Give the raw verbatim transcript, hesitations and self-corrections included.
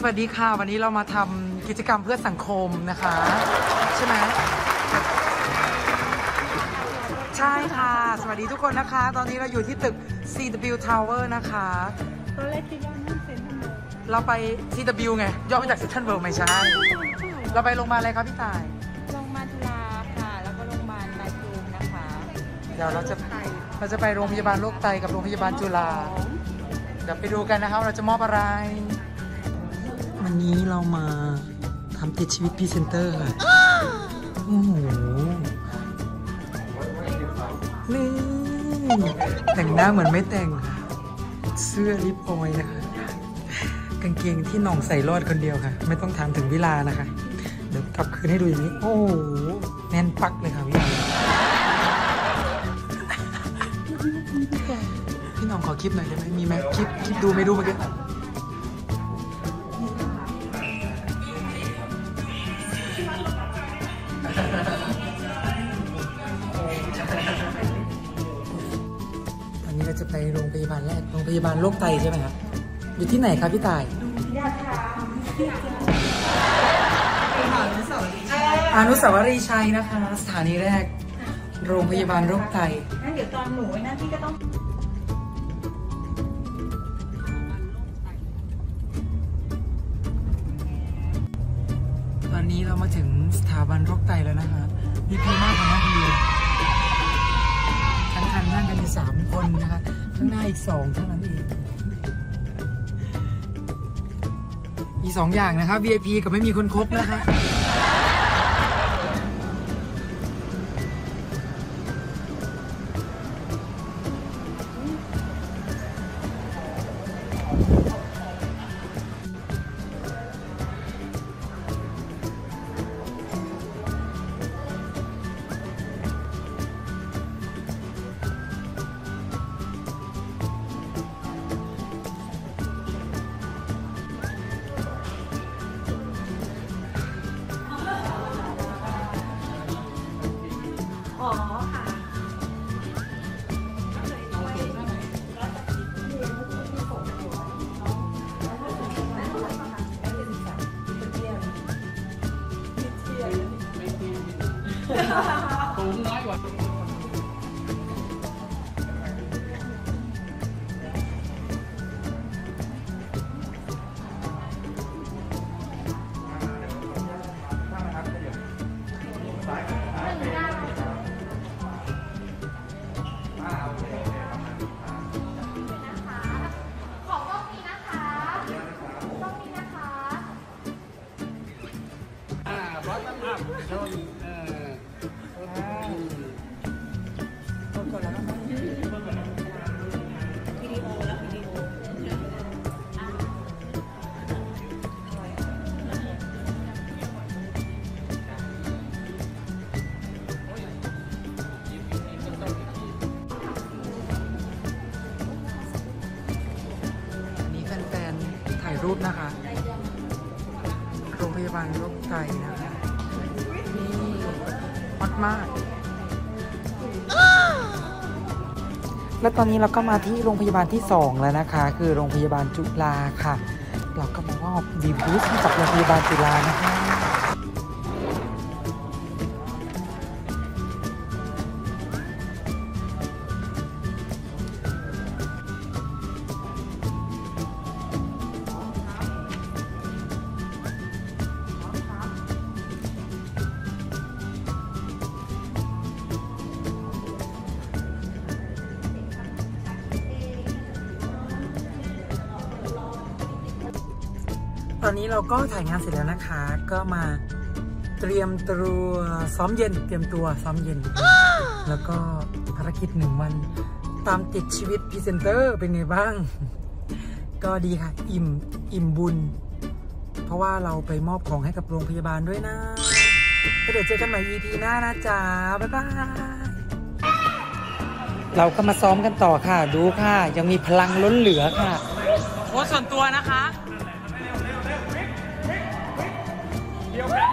วัสดีค่ะวันนี้เรามาทำกิจกรรมเพื่อสังคมนะคะใช่ไหมใช่ค่ะสวัสดีทุกคนนะคะตอนนี้เราอยู่ที่ตึก ซี ดับเบิลยู Tower นะคะตอนแรกคิดว่านั่นเซ็นทรัลเวิลด์เราไป ซี ดับเบิลยู ไงย่อมาจาก Central World ไม่ใช่เราไปโรงพยาบาลอะไรครับพี่ต่ายโรงพยาบาลจุฬาค่ะแล้วก็โรงพยาบาลนายภูมินะคะเดี๋ยวเราจะเราจะไปโรงพยาบาลโรคไตกับโรงพยาบาลจุฬาเดี๋ยวไปดูกันนะครับเราจะมอบอะไรวันนี้เรามาทำติดชีวิตพรีเซนเตอร์ค่ะโอ้โหนี่แต่งหน้าเหมือนไม่แต่งเสื้อลิปออยนะคะกางเกงที่หน่องใส่รอดคนเดียวค่ะไม่ต้องถามถึงวิลานะคะเดี๋ยวกลับคืนให้ดูอย่างนี้โอ้โหแน่นปักเลยค่ะวิลาพี่หน่องขอคลิปหน่อยได้ไหมมีไหมคลิปคลิปดูไม่ดูเมื่อกี้วันนี้เราจะไปโรงพยาบาลแรกโรงพยาบาลโรคไตใช่ไหมครับอยู่ที่ไหนครับพี่ต่ายอนุสาวรีย์ชัยนะคะสถานีแรกโรงพยาบาลโรคไตงั้นเดี๋ยวตอนหนูไอ้นั่นพี่ก็ต้องตอนนี้เรามาถึงสถาบันโรคไตแล้วนะคะมีพี่มากกว่านั้นเลยทั้งคันนั่งกันอยู่สามคนนะคะข้างหน้าอีกสองเท่านั้นเองมีสองอย่างนะคะ วี ไอ พี กับไม่มีคนครบนะคะอ๋อค่ะสูงน้อยกว่าร้อยตั้งภาพชนเออก่อนแล้วนะวิดีโอแล้ววิดีโอนี่แฟนๆถ่ายรูปนะคะโรงพยาบาลโรคไตนะคะนี่ฮอตมากแล้วตอนนี้เราก็มาที่โรงพยาบาลที่สองแล้วนะคะคือโรงพยาบาลจุฬาค่ะเราก็มามอบดีบูสจากโรงพยาบาลจุฬานะคะตอนนี้เราก็ถ่ายงานเสร็จแล้วนะคะก็มาเตรียมตัวซ้อมเย็นเตรียมตัวซ้อมเย็นแล้วก็ภารกิจหนึ่งวันตามติดชีวิตพรีเซนเตอร์เป็นไงบ้างก็ดีค่ะอิ่มอิ่มบุญเพราะว่าเราไปมอบของให้กับโรงพยาบาลด้วยนะก็เดี๋ยวเจอกันใหม่ อี พี หน้านะจ๊ะบ๊ายบายเราก็มาซ้อมกันต่อค่ะดูค่ะยังมีพลังล้นเหลือค่ะโอ้ส่วนตัวนะคะเดี๋ยว